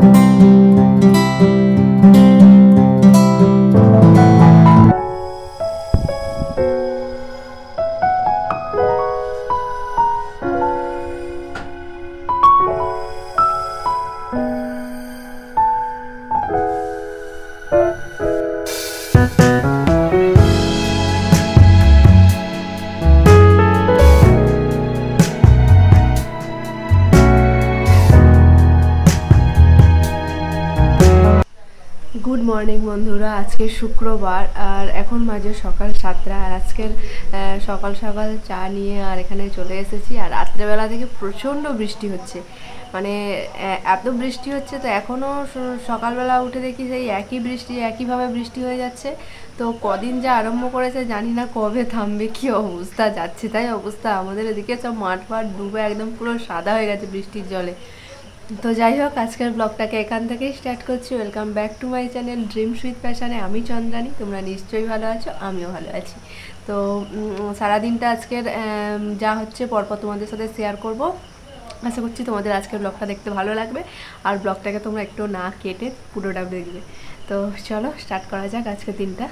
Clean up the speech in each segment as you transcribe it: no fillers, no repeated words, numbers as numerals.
Good morning बंधुरा आज के शुक्रवार और एखन बाजे सकाल 7टा और आजकल सकाल सकाल चा निये और एखाने चले एसेछि और रात्रे बेला थेके प्रचंड बृष्टि होच्छे माने एत बृष्टि होच्छे तो एखोनो सकाल बेला उठे देखी सेई एकई बृष्टि एकई भावे बृष्टि हये जाच्छे तो कदिन जे आरम्भ करेছে জানি না কবে থামবে কি অবস্থা যাচ্ছে তাই অবস্থা আমাদের এদিকে সব মাঠ ফাট ডুবে একদম পুরো সাদা হয়ে গেছে বৃষ্টির জলে। तो যাই হোক আজকের ব্লগটাকে এখান থেকেই স্টার্ট করছি। Welcome back to my channel dreams with প্যাশনে। আমি চন্দ্রানী, তোমরা নিশ্চয়ই ভালো আছো, আমিও ভালো আছি। তো সারা দিনটা আজকের যা হচ্ছে পরপর তোমাদের সাথে শেয়ার করব। আশা করছি তোমাদের আজকের ব্লগটা দেখতে ভালো লাগবে আর ব্লগটাকে তোমরা একটু না কেটে পুরোটা দেখবে। তো চলো স্টার্ট করা যাক আজকের দিনটা।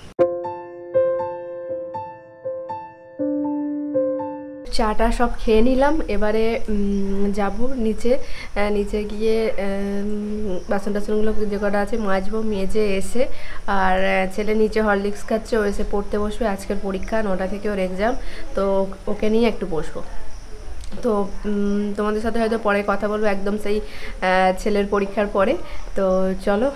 চাটা সব খেয়ে নিলাম, এবারে যাব নিচে। নিচে গিয়ে বাসন টাসনগুলো যে কটা আছে মাজবো, মেজে এসে আর ছেলে নিচে হরলিক্স খাচ্ছে, ও এসে পড়তে বসবে। আজকের পরীক্ষা 9টা থেকে ওর এক্সাম, তো ওকে নিয়ে একটু বসবো। তো তোমাদের সাথে হয়তো পরে কথা বলবো একদম সেই ছেলের পরীক্ষার পরে। তো চলো।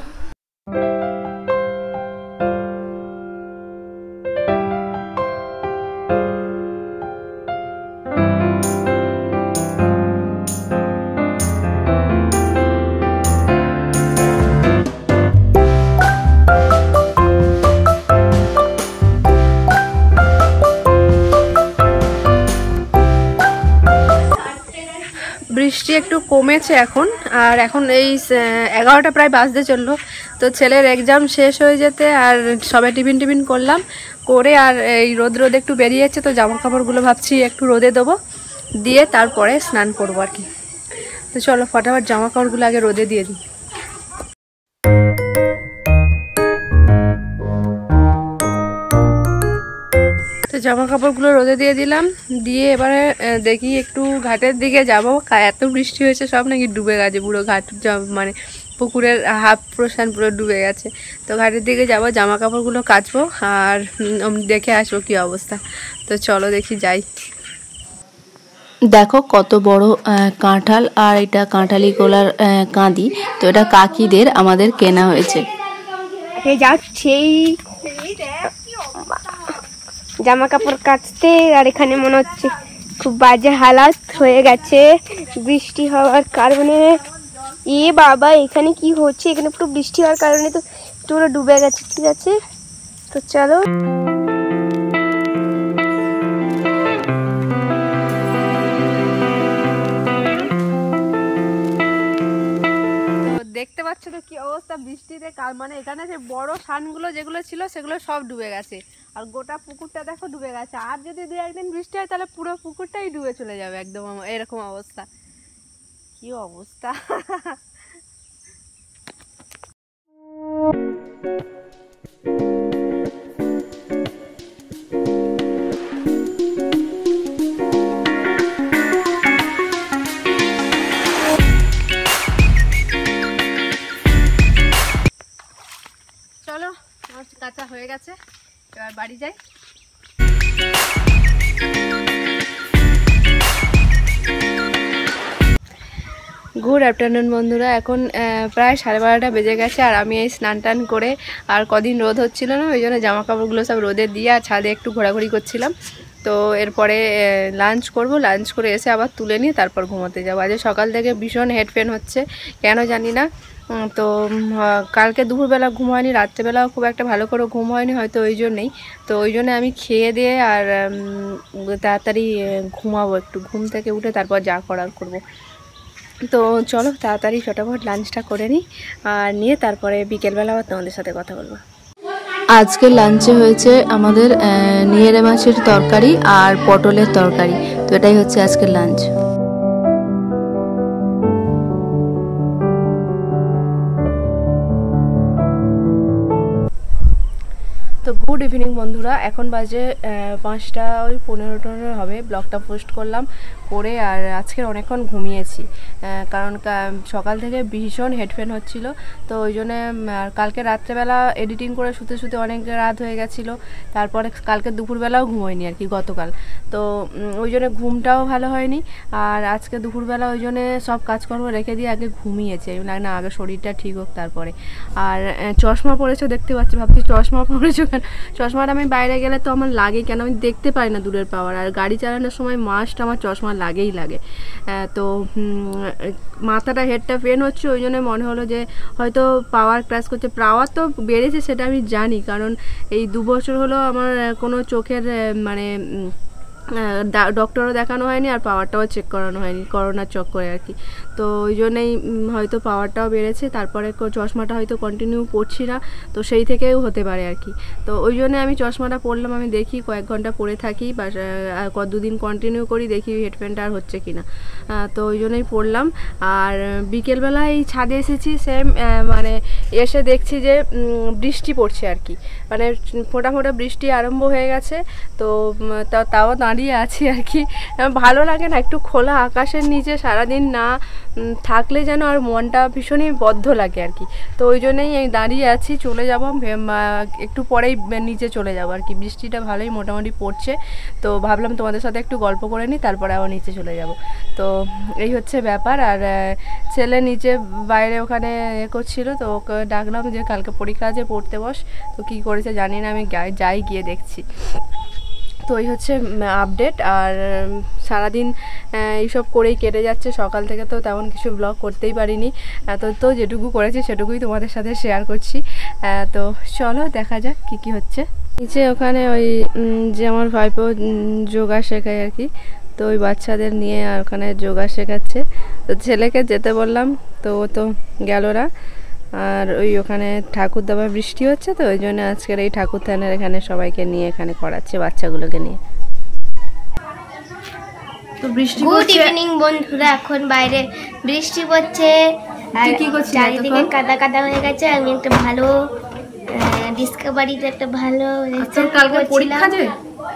বৃষ্টি একটু কমেছে এখন, আর এখন এই 11টা প্রায় বাজতে চললো। তো ছেলের এক্সাম শেষ হয়ে যেতে আর সবাই টিফিন করলাম করে আর এই রোদে একটু বেরিয়েছে, তো জামা কাপড়গুলো ভাবছি একটু রোদে দেবো, দিয়ে তারপরে স্নান করবো আর কি। তো চলো ফটাফট জামা কাপড়গুলো আগে রোদে দিয়ে দিই। তো জামা কাপড়গুলো রোদে দিয়ে দিলাম, দিয়ে এবারে দেখি একটু ঘাটের দিকে যাব। এত বৃষ্টি হয়েছে সব নাকি ডুবে গেছে, পুরো ঘাট মানে পুকুরের হাফ পোর্শন পুরো ডুবে গেছে। তো ঘাটের দিকে যাব, জামা কাপড়গুলো কাচবো আর দেখে আসবো কি অবস্থা। তো চলো দেখি যাই। দেখো কত বড় কাঁঠাল, আর এটা কাঁঠালি গোলার কাঁদি। তো এটা কাকিদের আমাদের কেনা হয়েছে। যাচ্ছেই জামা কাপড় কাচতে, আর এখানে মনে হচ্ছে খুব বাজে হালাত হয়ে গেছে বৃষ্টি হওয়ার কারণে। এ বাবা এখানে কি হচ্ছে, এখানে পুরো বৃষ্টি হওয়ার কারণে তো পুরো ডুবে গেছে। ঠিক আছে, তো চলো। দেখতে পাচ্ছ তো কি অবস্থা বৃষ্টিতে, মানে এখানে যে বড় শানগুলো যেগুলো ছিল সেগুলো সব ডুবে গেছে, আর গোটা পুকুরটা দেখো ডুবে গেছে। আর যদি 2-1 দিন বৃষ্টি হয় তাহলে পুরো পুকুরটাই ডুবে চলে যাবে একদম, এরকম অবস্থা। কি অবস্থা! চলো আমার কাঁচা হয়ে গেছে, এবার বাড়ি যাই। গুড আফটারনুন বন্ধুরা, এখন প্রায় 12:30 বেজে গেছে আর আমি এই স্নান টান করে, আর কদিন রোদ হচ্ছিল না ওই জন্য জামা কাপড়গুলো সব রোদে দিয়ে আর ছাদে একটু ঘোরাঘুরি করছিলাম। তো এরপরে লাঞ্চ করব, লাঞ্চ করে এসে আবার তুলে নিয়ে তারপর ঘুমোতে যাবো। আজ সকাল থেকে ভীষণ হেড পেন হচ্ছে, কেন জানি না। তো কালকে দুপুরবেলা ঘুম হয়নি, রাত্রেবেলাও খুব একটা ভালো করে ঘুম হয়নি হয়তো ওই জন্যেই। তো ওই জন্য আমি খেয়ে দিয়ে আর তাড়াতাড়ি ঘুমাবো, একটু ঘুম থেকে উঠে তারপর যা করার করব। তো চলো তাড়াতাড়ি ফটাফট লাঞ্চটা করে নিই, আর নিয়ে তারপরে বিকেলবেলা আবার তোমাদের সাথে কথা বলবো। আজকে লাঞ্চে হয়েছে আমাদের নিয়েরে মাছের তরকারি আর পটলের তরকারি। তো এটাই হচ্ছে আজকের লাঞ্চ। গুড ইভিনিং বন্ধুরা, এখন বাজে 5টা ওই 15 হবে। ব্লগটা পোস্ট করলাম করে আর আজকের অনেকক্ষণ ঘুমিয়েছি, কারণ সকাল থেকে ভীষণ হেডফেন হচ্ছিল। তো ওই জন্যে কালকে রাত্রেবেলা এডিটিং করে শুতে শুতে অনেক রাত হয়ে গেছিলো। তারপরে কালকে দুপুরবেলাও ঘুমোয়নি আর কি গতকাল, তো ওই জন্য ঘুমটাও ভালো হয়নি। আর আজকে দুপুরবেলা ওই জন্যে সব কাজকর্ম রেখে দিয়ে আগে ঘুমিয়েছি, না আগে শরীরটা ঠিক হোক তারপরে। আর চশমা পরেছো দেখতে পাচ্ছি, ভাবছি চশমা পরেছো কেন? চশমাটা আমি বাইরে গেলে তো আমার লাগে, কেন আমি দেখতে পাই না দূরের পাওয়ার, আর গাড়ি চালানোর সময় মাস্ট আমার চশমা লাগেই লাগে। তো মাথাটা হেডটা পেন হচ্ছে, ওই জন্য মনে হলো যে হয়তো পাওয়ার ক্র্যাশ করছে। পাওয়ার তো বেড়েছে সেটা আমি জানি, কারণ এই 2 বছর হলো আমার কোনো চোখের মানে ডক্টরও দেখানো হয়নি আর পাওয়ারটাও চেক করানো হয়নি, করোনার চক্করে আর কি। তো ওই জন্যই হয়তো পাওয়ারটাও বেড়েছে, তারপরে চশমাটা হয়তো কন্টিনিউ পরছি না, তো সেই থেকেও হতে পারে আর কি। তো ওই জন্য আমি চশমাটা পরলাম, আমি দেখি কয়েক ঘন্টা পরে থাকি বা 2 দিন কন্টিনিউ করি, দেখি হেডফোনটা আর হচ্ছে কি না। তো ওই জন্যই পরলাম। আর বিকেলবেলা এই ছাদে এসেছি, সেম মানে এসে দেখছি যে বৃষ্টি পড়ছে আর কি, মানে ফোঁটা ফোঁটা বৃষ্টি আরম্ভ হয়ে গেছে। তো তাও দাঁড়িয়ে আছি আর কি। ভালো লাগে না একটু খোলা আকাশের নিচে সারাদিন না থাকলে, যেন আর মনটা ভীষণই বদ্ধ লাগে আর কি। তো ওই জন্যই আমি দাঁড়িয়ে আছি, চলে যাব একটু পরেই নিচে চলে যাব আর কি। বৃষ্টিটা ভালোই মোটামুটি পড়ছে, তো ভাবলাম তোমাদের সাথে একটু গল্প করে নিই, তারপরে আবার নিচে চলে যাব। তো এই হচ্ছে ব্যাপার। আর ছেলে নিচে বাইরে ওখানে করছিল, তো ওকে ডাকলাম যে কালকে পরীক্ষা আছে, পড়তে বস। তো কী করেছে জানি না, আমি যাই গিয়ে দেখছি। তো এই হচ্ছে আপডেট। আর সারাদিন এইসব করেই কেটে যাচ্ছে, সকাল থেকে তো তেমন কিছু ব্লগ করতেই পারিনি, তো যেটুকু করেছি সেটুকুই তোমাদের সাথে শেয়ার করছি। তো চলো দেখা যাক কী হচ্ছে। নিচে ওখানে ওই যে আমার ভাইপো যোগা শেখায় আর কি, তো ওই বাচ্চাদের নিয়ে আর ওখানে যোগা শেখাচ্ছে। তো ছেলেকে যেতে বললাম, তো ও তো গেল না। আর ওই ওখানে ঠাকুর দাবা বৃষ্টি হচ্ছে, তো ওই জন্য আজকের এই ঠাকুর থানের এখানে সবাইকে নিয়ে এখানে করাচ্ছে, বাচ্চাগুলোকে নিয়ে। তো বৃষ্টি গুড ইভিনিং বন্ধুরা, এখন বাইরে বৃষ্টি পড়ছে, কি করছিস? চারিদিকে কাদা কাদা হয়ে গেছে। আমি একটা ভালো ডিসকভারিতে একটা ভালো কালকে পরীক্ষা যে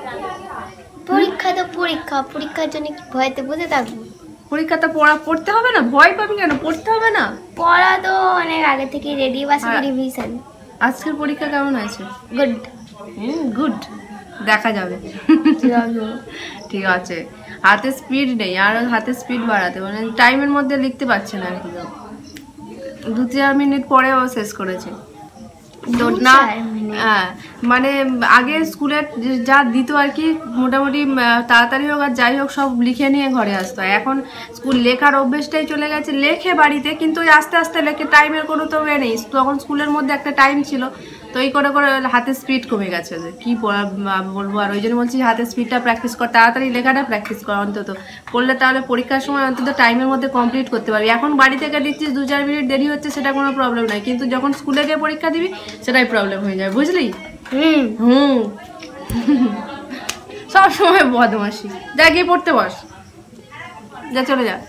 পরীক্ষার জন্য কি ভয়তে বসে থাকবো? পরীক্ষাটা পড়তে হবে না? ভয় পাবি কেন? পড়তে হবে না? পড়া তো অনেক আগে থেকে রেডি, বাস রিভিশন। আজকের পরীক্ষা কেমন আছে? গুড। গুড, দেখা যাবে। ঠিক আছে, হাতে স্পিড নেই, আর হাতে স্পিড বাড়াতে, মানে টাইমের মধ্যে লিখতে পারছে না আর কি। 2-4 মিনিট পরে ও শেষ করেছে। তো না মানে আগে স্কুলের যা দিত আর কি, মোটামুটি তাড়াতাড়ি হোক আর যাই হোক সব লিখে নিয়ে ঘরে আসতো। এখন স্কুল লেখার অভ্যেসটাই চলে গেছে, লেখে বাড়িতে কিন্তু আস্তে আস্তে লেখে, টাইমের কোনো তো নেই। তখন স্কুলের মধ্যে একটা টাইম ছিল, তো এই করে করে হাতের স্পিড কমে গেছে। কি বলবো, আর ওই জন্য বলছি হাতের স্পিডটা প্র্যাকটিস কর, তাড়াতাড়ি লেখাটা প্র্যাকটিস কর অন্তত, করলে তাহলে পরীক্ষার সময় অন্তত টাইমের মধ্যে কমপ্লিট করতে পারবি। এখন বাড়ি থেকে দিচ্ছিস 2-4 মিনিট দেরি হচ্ছে, সেটা কোনো প্রবলেম নাই, কিন্তু যখন স্কুলে গিয়ে পরীক্ষা দিবি সেটাই প্রবলেম হয়ে যায়, বুঝলি? সব সময় বদমাশি। যা গিয়ে পড়তে বস, যা চলে যা।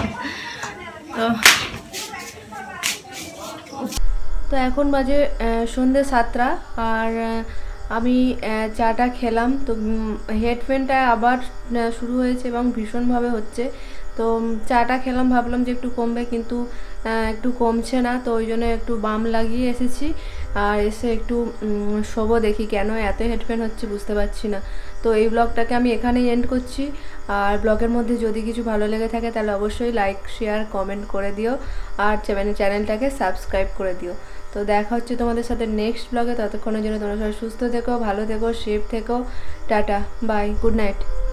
তো এখন বাজে সন্ধ্যে 7টা, আর আমি চাটা খেলাম। তো হেডফোনটা আবার শুরু হয়েছে এবং ভীষণভাবে হচ্ছে। তো চাটা খেলাম, ভাবলাম যে একটু কমবে, কিন্তু একটু কমছে না। তো ওই জন্য একটু বাম লাগিয়ে এসেছি, আর এসে একটু শোবো, দেখি কেন এত হেডফোন হচ্ছে বুঝতে পারছি না। তো এই ব্লগটাকে আমি এখানেই এন্ড করছি। আর ব্লগের মধ্যে যদি কিছু ভালো লেগে থাকে তাহলে অবশ্যই লাইক, শেয়ার, কমেন্ট করে দিও, আর চ্যানেলটাকে সাবস্ক্রাইব করে দিও। তো দেখা হচ্ছে তোমাদের সাথে নেক্সট ব্লগে। ততক্ষণের জন্য তোমরা সবাই সুস্থ থেকো, ভালো থেকো, সেফ থেকো। Tata, bye, good night.